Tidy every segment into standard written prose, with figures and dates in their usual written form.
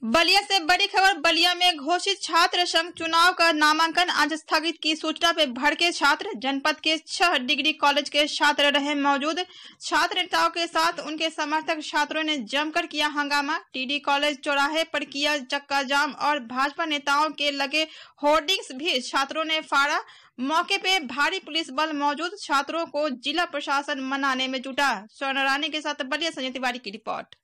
बलिया से बड़ी खबर। बलिया में घोषित छात्र संघ चुनाव का नामांकन आज स्थगित की सूचना पे भड़के छात्र। जनपद के 6 डिग्री कॉलेज के छात्र रहे मौजूद। छात्र नेताओं के साथ उनके समर्थक छात्रों ने जमकर किया हंगामा। टीडी कॉलेज चौराहे पर किया चक्का जाम और भाजपा नेताओं के लगे होर्डिंग्स भी छात्रों ने फाड़ा। मौके पे भारी पुलिस बल मौजूद। छात्रों को जिला प्रशासन मनाने में जुटा। स्वर्ण रानी के साथ बलिया संजय तिवारी की रिपोर्ट।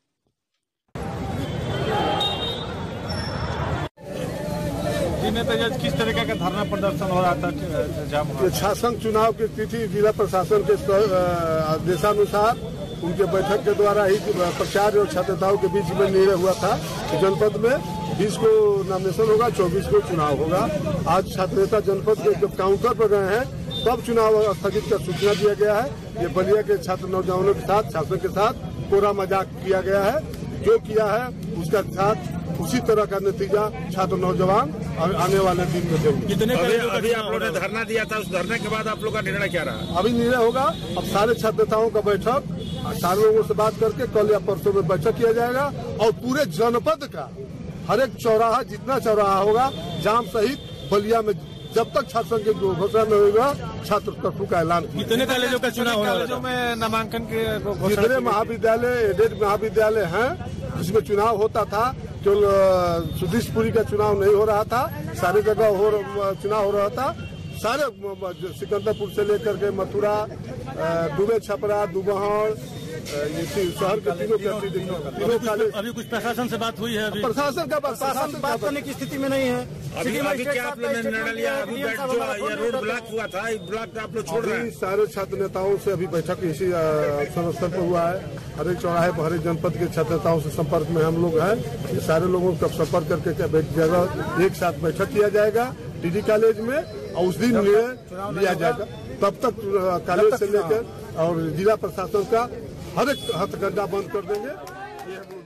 किस तरीके का धरना प्रदर्शन हो रहा था? छात्र संघ चुनाव की तिथि जिला प्रशासन के आदेशानुसार उनके बैठक के द्वारा ही प्रचार और छात्र नेताओं के बीच में निर्णय हुआ था कि जनपद में 20 को नॉमिनेशन होगा, 24 को चुनाव होगा। आज छात्र नेता जनपद के जब काउंटर पर गए हैं तब चुनाव स्थगित का सूचना दिया गया है। ये बलिया के छात्र नौजवानों के साथ, छात्रों के साथ पूरा मजाक किया गया है। जो किया है उसका साथ उसी तरह का नतीजा छात्र नौजवान आने वाले दिन में देंगे। कितने अभी आप लोगों ने धरना दिया था, उस धरने के बाद आप लोग का निर्णय क्या रहा? अभी निर्णय होगा, अब सारे छात्र नेताओं का बैठक सारे लोगों से बात करके कल या परसों में बैठक किया जाएगा और पूरे जनपद का हर एक चौराहा, जितना चौराहा होगा, जाम सहित बलिया में जब तक छात्र संघ की घोषणा नहीं होगा छात्र कर्फ्यू का ऐलान किया। कितने कॉलेजों का चुनाव कॉलेजों में नामांकन के? जितने महाविद्यालय, एडेड महाविद्यालय हैं जिसमें चुनाव होता था, केवल सुधीशपुरी का चुनाव नहीं हो रहा था, सारी जगह चुनाव हो रहा था। सारे सिकंदरपुर से लेकर के मथुरा, दुबे छपरा, दुबहर, शहर के तीनों कॉलेज। अभी कुछ प्रशासन से बात हुई है? प्रशासन का बात करने की स्थिति में नहीं है। अभी क्या आप लोगों ने निर्णय लिया? अभी जो रोड ब्लॉक हुआ था, ब्लॉक आप लोग छोड़ रहे हैं? सारे छात्र नेताओं से अभी बैठक इसी स्तर पर हुआ है। हर एक चौराहे पर हर एक जनपद के छात्र नेताओं से संपर्क में हम लोग हैं। ये सारे लोगों का संपर्क करके जगह एक साथ बैठक किया जाएगा टीडी कॉलेज में और उस दिन निर्णय लिया जाएगा। तब तक कॉलेज से लेकर और जिला प्रशासन का हर एक हथकंडा बंद कर देंगे।